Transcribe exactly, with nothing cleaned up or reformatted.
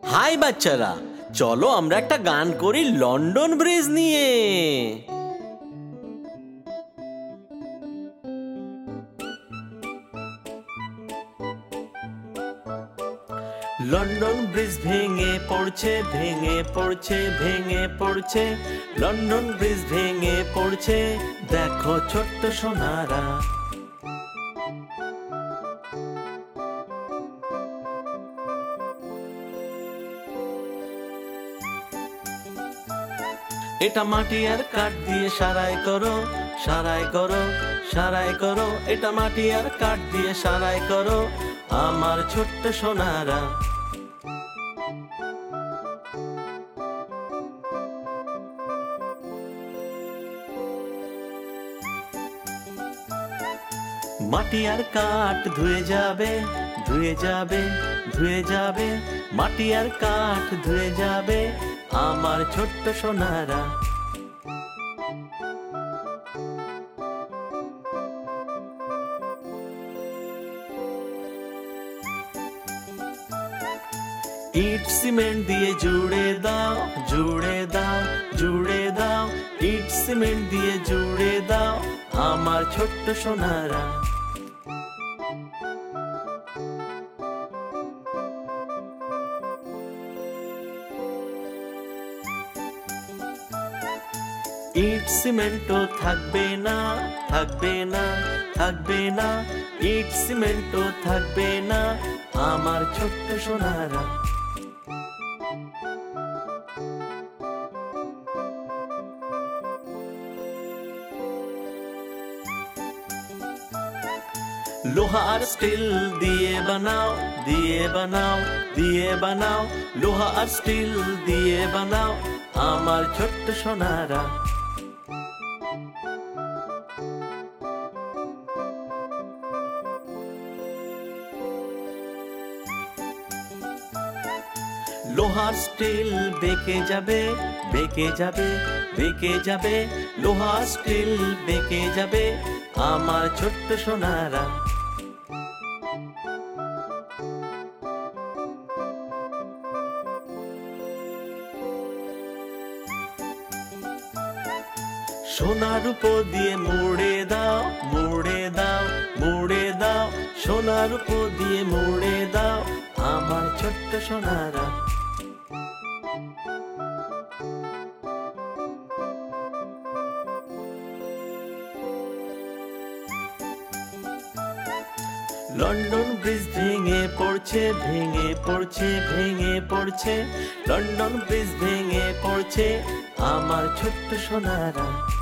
High বাচ্চারা, চলো আমরা একটা গান করি লন্ডন ব্রিজ নিয়ে। লন্ডন ব্রিজ ভেঙে পড়ছে, ভেঙে পড়ছে, ভেঙে পড়ছে। লন্ডন ব্রিজ ভেঙে পড়ছে, দেখো ছোট্ট সোনারা। এটা মাটি আর কাঠ দিয়ে সারাই করো, সারাই করো, সারাই করো। এটা মাটি আর কাঠ দিয়ে সারাই করো, আমার ছোট্ট সোনারা। মাটি আর কাঠ ধুয়ে যাবে, ধুয়ে যাবে, ধুয়ে যাবে। মাটি আর কাঠ ধুয়ে যাবে, আমার ছোট্ট সোনারা। ইট সিমেন্ট দিয়ে জুড়ে দাও, জুড়ে দাও, জুড়ে দাও। ইট সিমেন্ট দিয়ে জুড়ে দাও, আমার ছোট্ট সোনারা। ইট সিমেন্টও থাকবে না, থাকবে না, থাকবে না। ইট সিমেন্টও থাকবে না, আমার ছোট্ট সোনারা। লোহা আর স্টিল দিয়ে বানাও, দিয়ে বানাও, দিয়ে বানাও। লোহা আর স্টিল দিয়ে বানাও, আমার ছোট্ট সোনারা। লোহার স্টিল বেঁকে যাবে, বেঁকে যাবে, বেঁকে যাবে। লোহার স্টিল বেঁকে যাবে, আমার ছোট্ট সোনারা। সোনার উপর দিয়ে মুড়ে দাও, মুড়ে দাও, মুড়ে দাও। সোনার উপর দিয়ে মুড়ে দাও, আমার ছোট্ট সোনারা। লন্ডন ব্রিজ ভেঙে পড়ছে, ভেঙে পড়ছে, ভেঙে পড়ছে। লন্ডন ব্রিজ ভেঙে পড়ছে, আমার ছোট্ট সোনারা।